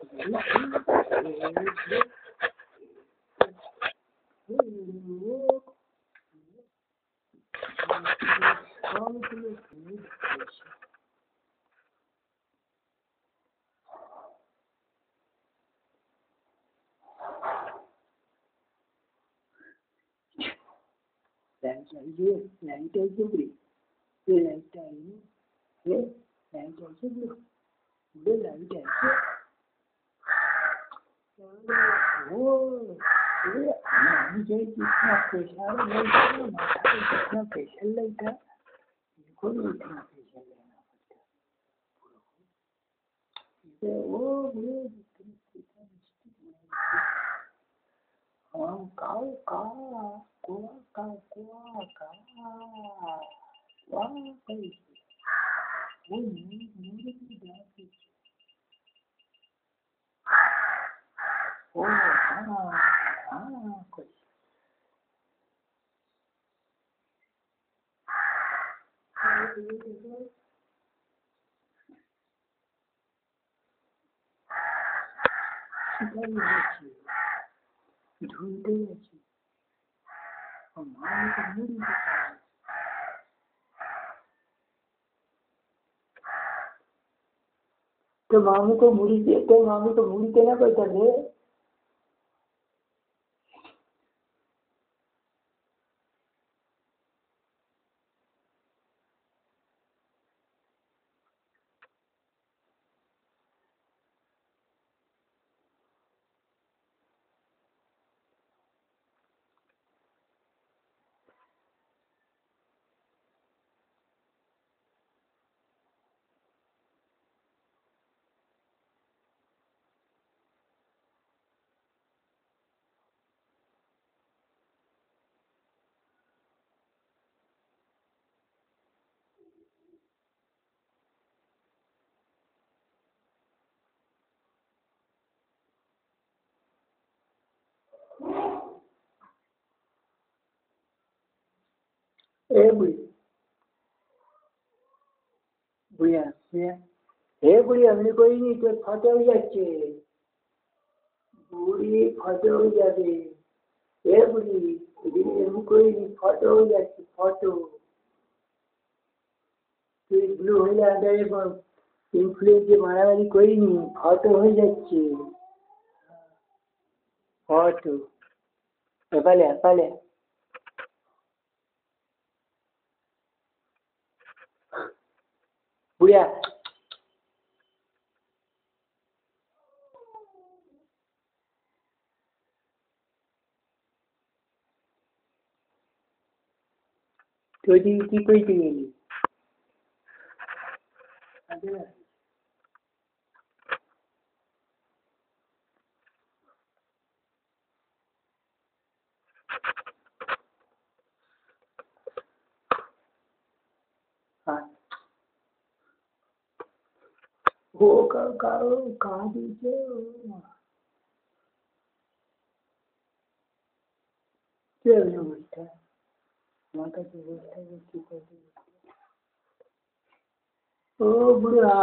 Light आई है, light आई है बड़ी, ये लाइट आई है, लाइट आई है बड़ी, ये लाइट आई है, ओ ये मुझे कितना पैसा लगता, माथा कितना पैसा लगता, इनको भी इतना पैसा लेना पड़ता, ये वो मुझे कितना पैसा मिस्टेक हाँ काऊ का कुआ का वाह भाई वो मेरे की बात ओ हाँ कुछ ढूंढते अच्छी और माँ को मुड़ी तो मामू को मुड़ी तो मामू को मुड़ी देना पड़ता है ए बुढ़िया ए बुढ़िया हमने कोई नहीं तो फाटे हो जाते बुढ़ी फाटे हो जाते ए बुढ़ी हमने कोई नहीं फाटे हो जाते फाटो तो ब्लू हो जाता है पर इन्फ्लुएंस मारामारी कोई नहीं फाटो हो जाते फाटो पहले बुढ़िया तो जी कोई चाहिए हाँ वो कहाँ दीजिए क्या व्यवस्था है माता की व्यवस्था है की कर ओ बुढ़ा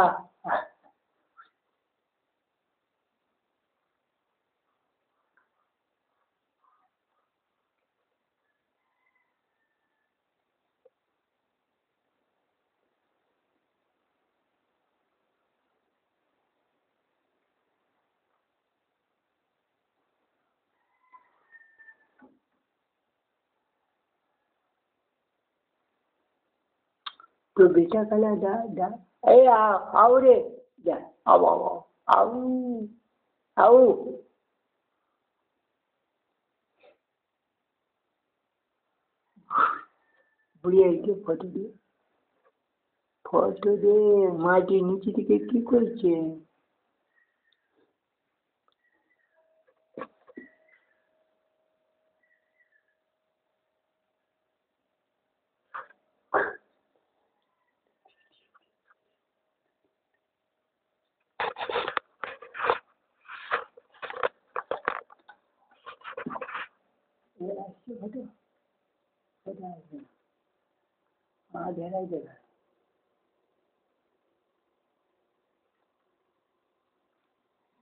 तो बेटा कला दा ए आओ रे जा आओ आओ बुढ़िया के फोटो दे माटी नीचे থেকে কি করছে ऐसे फोटो फोटो हाँ दे रहा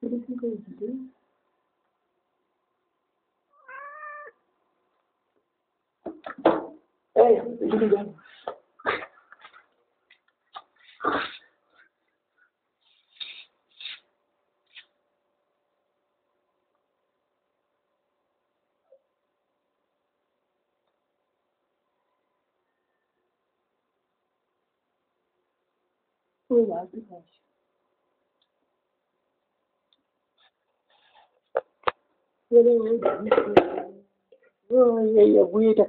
ऑपरेशन करू कोई बात नहीं ये बुढ़ी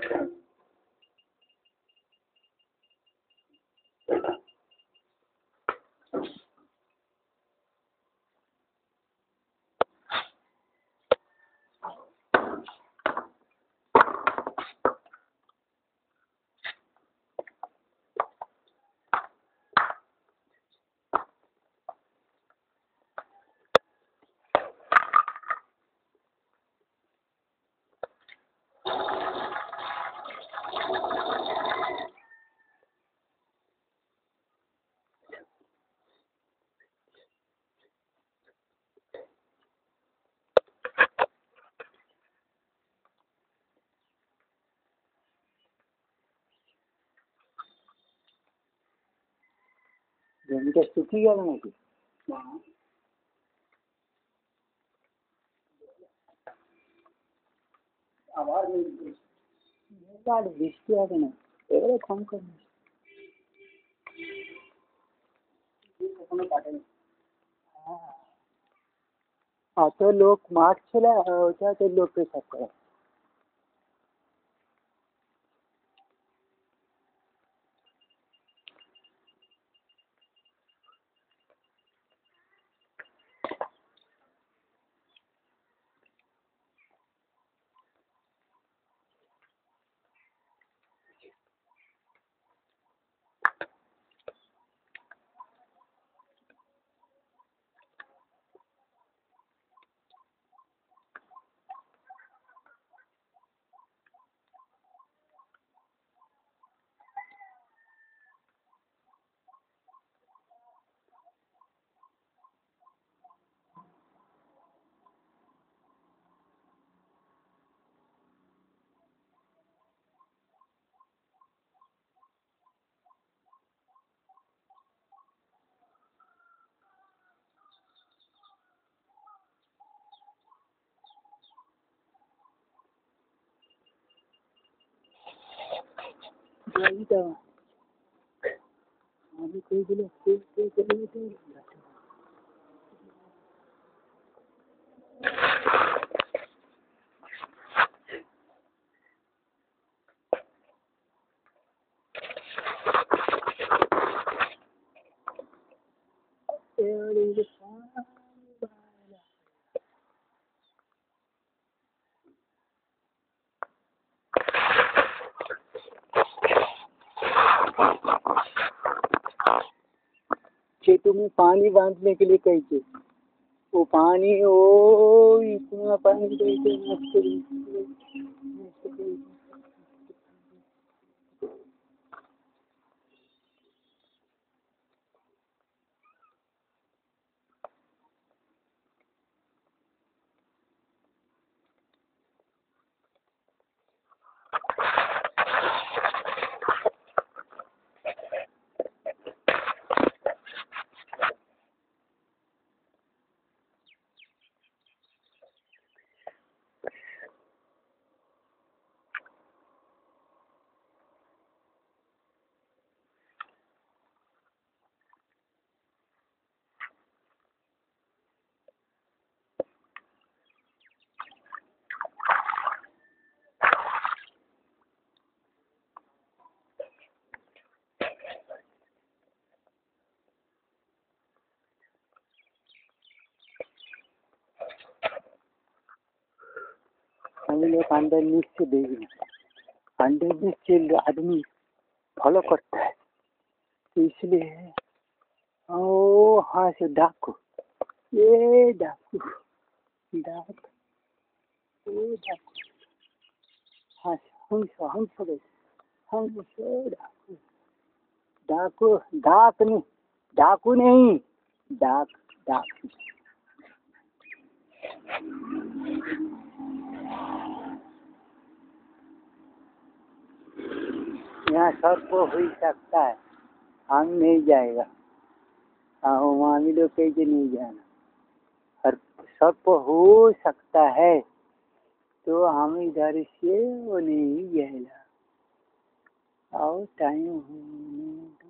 जमीन सूखी गया ना कि आवाज नहीं गाड़ी दिखती है ना एवरे कम करना কোনো কাটে না অত লোক মাঠ ছিল ওটাতে লোক পেশাব করে यही तो अभी कोई दिले कोई चले तो खेतों में पानी बांधने के लिए कही थे वो पानी ओ इतना पानी देते मस्त हम लोग अंदर नीचे देगी अंडे नीचे आदमी फॉलो करता है तो इसलिए ओ हाँ से डाकू ये डाकू डाक ओ डाकू हाँ हम सब डाकू डाकू डाक नहीं डाकू नहीं डाक डाकू यहाँ सर्प हो सकता है, हम नहीं जाएगा। हाँ मामी लोग कह के नहीं जाना, और सर्प हो सकता है तो हम इधर से वो नहीं जाएगा। आओ टाइम होने दो।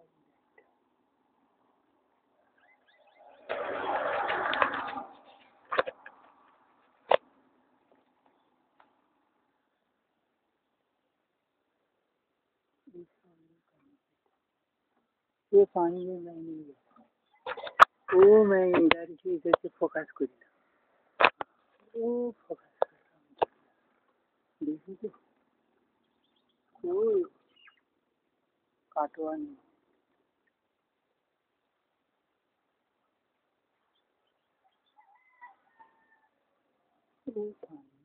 ये पानी में मैं नहीं गया, वो मैं इधर से फोकस कर, वो फोकस कर रहा हूँ। देखिए कोई काटवा नहीं। वो पानी